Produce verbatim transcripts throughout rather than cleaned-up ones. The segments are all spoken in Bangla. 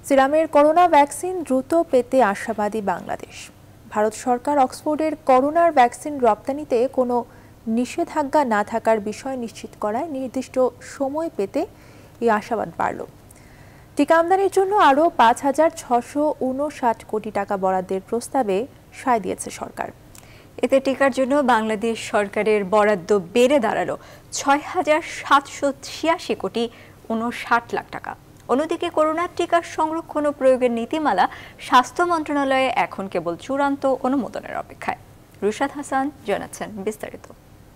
সিরামের করোনা ভ্যাকসিন দ্রুত পেতে আশাবাদী বাংলাদেশ। ভারত সরকার অক্সফোর্ডের করোনার ভ্যাকসিন রপ্তানিতে কোনো নিষেধাজ্ঞা না থাকার বিষয় নিশ্চিত করায় নির্দিষ্ট সময় পেতে এই আশাবাদ বাড়ল। টিকা আমদানির জন্য আরও পাঁচ হাজার ছশো উনষাট কোটি টাকা বরাদ্দের প্রস্তাবে সায় দিয়েছে সরকার। এতে টিকার জন্য বাংলাদেশ সরকারের বরাদ্দ বেড়ে দাঁড়ালো ছয় হাজার সাতশো ছিয়াশি কোটি উনষাট লাখ টাকা। অন্যদিকে করোনার টিকা সংরক্ষণ ও প্রয়োগের নীতিমালা স্বাস্থ্য মন্ত্রণালয়ে এখন কেবল চূড়ান্ত অনুমোদনের অপেক্ষায়। রুশাদ হাসান জানাচ্ছেন বিস্তারিত।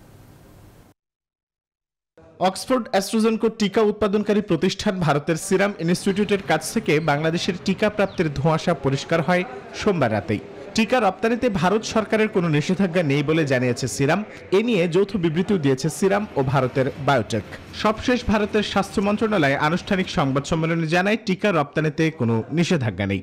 অক্সফোর্ড অ্যাস্ট্রাজেনেকা টিকা উৎপাদনকারী প্রতিষ্ঠান ভারতের সিরাম ইনস্টিটিউটের কাছ থেকে বাংলাদেশের টিকা প্রাপ্তির ধোঁয়াশা পরিষ্কার হয় সোমবার রাতেই। টিকা রপ্তানিতে ভারত সরকারের কোনো নিষেধাজ্ঞা নেই বলে জানিয়েছে সিরাম। এ নিয়ে যৌথ বিবৃতিও দিয়েছে সিরাম ও ভারতের বায়োটেক। সবশেষ ভারতের স্বাস্থ্য মন্ত্রণালয় আনুষ্ঠানিক সংবাদ সম্মেলনে জানায় টিকা রপ্তানিতে কোনো নিষেধাজ্ঞা নেই।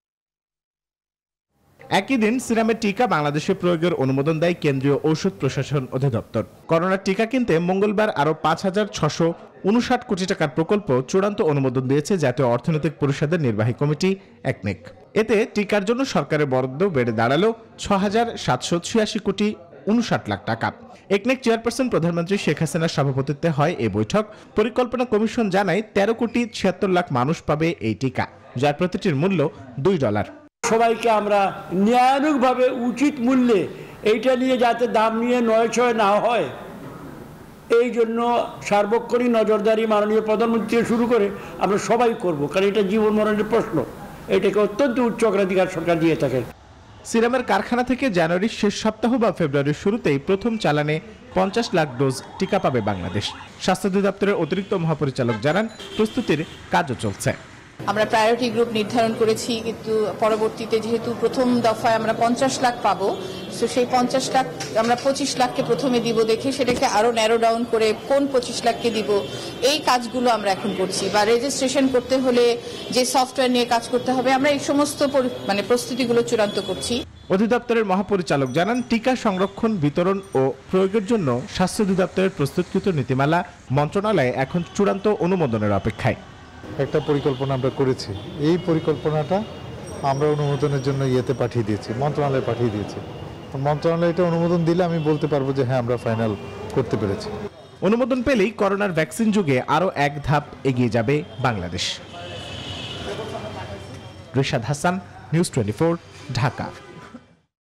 একই দিন সিরামের টিকা বাংলাদেশে প্রয়োগের অনুমোদন দেয় কেন্দ্রীয় ঔষধ প্রশাসন অধিদপ্তর। করোনার টিকা কিনতে মঙ্গলবার আরও পাঁচ হাজার ছশো উনষাট কোটি টাকার প্রকল্প চূড়ান্ত অনুমোদন দিয়েছে জাতীয় অর্থনৈতিক পরিষদের নির্বাহী কমিটি একনেক। এতে টিকার জন্য সরকারের বরাদ্দ বেড়ে দাঁড়ালো ছ হাজার সাতশো ছিয়াশি কোটি উনষাট লাখ টাকা। একনেক চেয়ারপারসন প্রধানমন্ত্রী শেখ হাসিনার সভাপতিত্বে হয় এই বৈঠক। পরিকল্পনা কমিশন জানায় তেরো কোটি ছিয়াত্তর লাখ মানুষ পাবে এই টিকা, যার প্রতিটির মূল্য দুই ডলার। সবাইকে আমরা ন্যায়ানুগভাবে উচিত মূল্যে এইটা নিয়ে যাতে দাম নিয়ে নয় ছয় না হয়, এই জন্য সার্বক্ষণিক নজরদারি মাননীয় প্রধানমন্ত্রী শুরু করে আমরা সবাই করব, কারণ এটা জীবন মরণের প্রশ্ন। এটাকে অত্যন্ত উচ্চ অগ্রাধিকার সরকার দিয়ে থাকেন। সিরামের কারখানা থেকে জানুয়ারির শেষ সপ্তাহ বা ফেব্রুয়ারির শুরুতেই প্রথম চালানে পঞ্চাশ লাখ ডোজ টিকা পাবে বাংলাদেশ। স্বাস্থ্য অধিদপ্তরের অতিরিক্ত মহাপরিচালক জানান, প্রস্তুতির কাজও চলছে। আমরা প্রায়োরিটি গ্রুপ নির্ধারণ করেছি, কিন্তু পরবর্তীতে যেহেতু প্রথম দফায় আমরা পঞ্চাশ লাখ পাবো, তো সেই পঞ্চাশ লাখ আমরা পঁচিশ লাখকে প্রথমে দিব দেখে সেটাকে আরো ন্যারো ডাউন করে কোন পঁচিশ লাখকে দিব, এই কাজগুলো আমরা এখন করছি। বা রেজিস্ট্রেশন করতে হলে যে সফটওয়্যার নিয়ে কাজ করতে হবে, আমরা এই সমস্ত মানে প্রস্তুতিগুলো চূড়ান্ত করছি। অধিদপ্তরের মহাপরিচালক জানান, টিকা সংরক্ষণ, বিতরণ ও প্রয়োগের জন্য স্বাস্থ্য অধিদপ্তরের প্রস্তুতকৃত নীতিমালা মন্ত্রণালয়ে এখন চূড়ান্ত অনুমোদনের অপেক্ষায়। একটা পরিকল্পনা আমরা করেছি, এই পরিকল্পনাটা আমরা অনুমোদনের জন্য ইয়েতে পাঠিয়ে দিয়েছি, মন্ত্রণালয়ে পাঠিয়ে দিয়েছি। মন্ত্রণালয় এটা অনুমোদন দিলে আমি বলতে পারবো যে হ্যাঁ আমরা ফাইনাল করতে পেরেছি। অনুমোদন পেলেই করোনার ভ্যাকসিন যুগে আরও এক ধাপ এগিয়ে যাবে Bangladesh. Rushad Hasan, news twenty four, Dhaka.